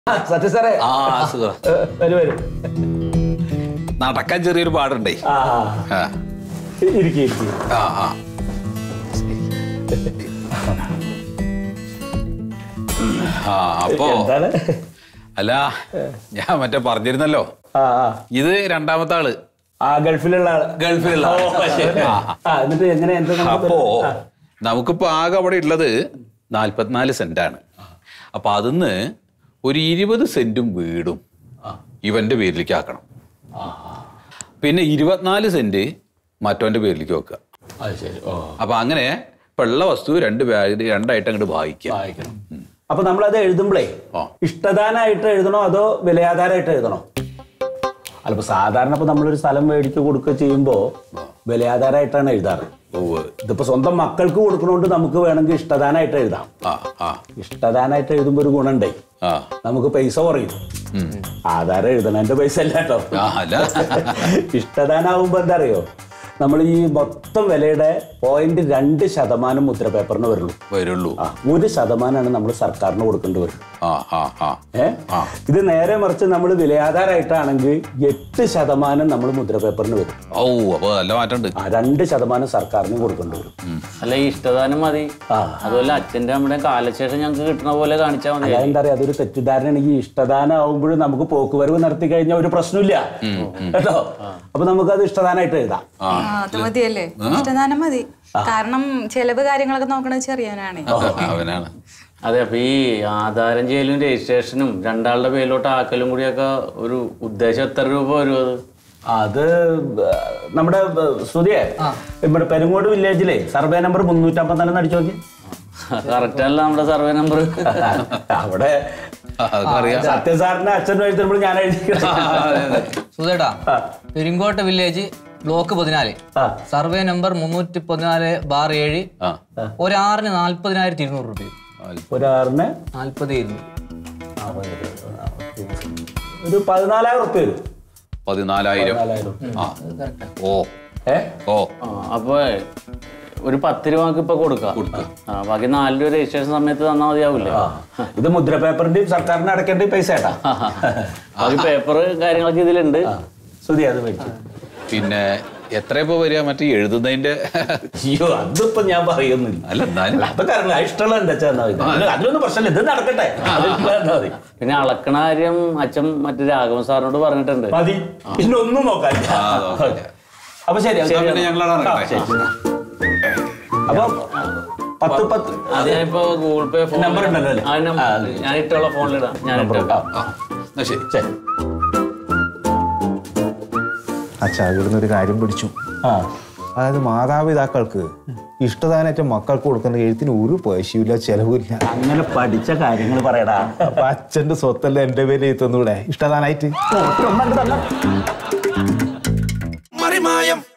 സത്യ സാറേ. വരൂ വരൂ. നടക്കാൻ ചെറിയൊരു പാടുണ്ടേ. അപ്പോ അല്ല ഞാൻ മറ്റേ പറഞ്ഞിരുന്നല്ലോ, ഇത് രണ്ടാമത്തെ ആള് ഗൾഫിലുള്ള അപ്പോ നമുക്കിപ്പോ ആകെ അവിടെ ഉള്ളത് 44 സെന്റാണ്. അപ്പൊ അതിന്ന് ഒരു 20 സെന്റും വീടും ഇവന്റെ പേരിലേക്ക് ആക്കണം. പിന്നെ 24 സെന്റ് മറ്റവന്റെ പേരിലേക്ക് വെക്കുക. അപ്പൊ അങ്ങനെ ഇപ്പൊ ഉള്ള വസ്തു രണ്ടായിട്ട് അങ്ങോട്ട് വായിക്കണം. അപ്പൊ നമ്മളത് എഴുതുമ്പോഴേ ഇഷ്ടദാനായിട്ട് എഴുതണോ അതോ വിലയാധാരമായിട്ട് എഴുതണോ? അല്ലപ്പോ സാധാരണ ഇപ്പൊ നമ്മളൊരു സ്ഥലം മേടിച്ച് കൊടുക്കുക ചെയ്യുമ്പോ വിലയാധാരമായിട്ടാണ് എഴുതാറ്. ഇതിപ്പോ സ്വന്തം മക്കൾക്ക് കൊടുക്കണോണ്ട് നമുക്ക് വേണമെങ്കിൽ ഇഷ്ടദാനായിട്ട് എഴുതാം. ഇഷ്ടദാനായിട്ട് എഴുതുമ്പോ ഒരു ഗുണുണ്ടേ, നമുക്ക് പൈസ കുറയും. ആധാരം എഴുതണതിന്റെ പൈസ അല്ല കേട്ടോ. ഇഷ്ടദാനാവുമ്പോ എന്താ അറിയോ, നമ്മൾ ഈ മൊത്തം വിലയുടെ 0.2% മുദ്ര പേപ്പറിന് വരുള്ളൂ. 1% നമ്മൾ സർക്കാരിന് കൊടുക്കേണ്ടി വരും. ഇത് നേരെ മറിച്ച് നമ്മൾ വിലയാധാരമായിട്ടാണെങ്കിൽ 8% നമ്മൾ മുദ്ര പേപ്പറിന് വരും. 2% സർക്കാരിന് കൊടുക്കേണ്ടി വരും. അല്ല ഈ ഇഷ്ടദാനം മതി. അതുപോലെ അച്ഛന്റെ നമ്മുടെ കാലശേഷം ഞങ്ങൾക്ക് കിട്ടുന്ന പോലെ കാണിച്ചാൽ മതി. എന്താ പറയാ, അതൊരു തെറ്റിദ്ധാരണ. ഈ ഇഷ്ടദാനം ആവുമ്പോഴും നമുക്ക് പോക്കുവരവ് നടത്തി കഴിഞ്ഞാൽ ഒരു പ്രശ്നമില്ല കേട്ടോ. അപ്പൊ നമുക്കത് ഇഷ്ടദാനമായിട്ട് എഴുതാം. അത് മതിയല്ലേ, ഇഷ്ടദാനം മതി. കാരണം ചെലവ് കാര്യങ്ങളൊക്കെ നോക്കണത് ചെറിയവനാണ്. അതെ. അപ്പൊ ഈ ആധാരം ചെയ്യലും രജിസ്ട്രേഷനും രണ്ടാളുടെ പേരിലോട്ട് ആക്കലും കൂടിയൊക്കെ ഒരു ഉദ്ദേശം എത്ര രൂപ വരും? അത് നമ്മുടെ ശ്രുതിയെ ഇവിടെ പെരുങ്ങോട് വില്ലേജിലെ സർവേ നമ്പർ 354 അടിച്ചു നോക്കി. കറക്റ്റ് അല്ല നമ്മുടെ സർവേ നമ്പർ. അവിടെ സത്യസാറിന്റെ അച്ഛൻ എഴുതുമ്പോൾ ഞാൻ സുധേട്ടാ, പെരിങ്കോട്ട് വില്ലേജ് ബ്ലോക്ക് 14 സർവേ നമ്പർ 314/7 ഒരാറിന് 40,200 രൂപ. ഒരാറിന് 40,200. ഒരു 14,000 റുപ്യ വരും. 14,000. അപ്പൊ ഒരു 10 രൂപക്ക് ഇപ്പൊ കൊടുക്കാം. ബാക്കി 4 രൂപ രജിസ്ട്രേഷൻ സമയത്ത് തന്നാ മതിയാവൂലേ? ഇത് മുദ്ര പേപ്പറിന്റെയും സർക്കാരിന് അടക്കേണ്ട പൈസ ഏട്ടാ. ബാക്കി പേപ്പർ കാര്യങ്ങളൊക്കെ ഇതിലുണ്ട്. ശ്രുതി അത് മേടിച്ചു. പിന്നെ എത്ര ഇപ്പൊ വരിക മറ്റേ എഴുതുന്നതിന്റെ? അയ്യോ അതിപ്പോ ഞാൻ പറയുന്നില്ല. അല്ല എന്നാലും അതൊക്കെ ഇഷ്ടമുള്ള എന്താ അതിലൊന്നും പ്രശ്നമില്ല, ഇത് നടക്കട്ടെ. പിന്നെ അളക്കണ കാര്യം അച്ഛൻ മറ്റേ രാഘവൻ സാറിനോട് പറഞ്ഞിട്ടുണ്ട്. മതി, പിന്നെ ഒന്നും നോക്കാനില്ല. അപ്പൊ ശരി, അപ്പൊ 10 അതിനിപ്പോ ഗൂഗിൾ പേ നമ്പർ ഉണ്ടല്ലോ. ഞാൻ ഇട്ടുള്ള ഫോണിലിടാം. ഞാൻ ഇട്ടേക്കാം. ശരി ശരി. അച്ഛാ, ഇവിടുന്ന് ഒരു കാര്യം പിടിച്ചു. അതായത് മാതാപിതാക്കൾക്ക് ഇഷ്ടദാനായിട്ട് മക്കൾക്ക് കൊടുക്കുന്ന എഴുത്തിന് ഒരു പൈസയില്ല, ചെലവില്ല. അങ്ങനെ പഠിച്ച കാര്യങ്ങൾ പറയടാ. അപ്പൊ അച്ഛന്റെ സ്വത്തല്ല എന്റെ പേര് എഴുത്തുന്നൂടെ ഇഷ്ടദാനായിട്ട്?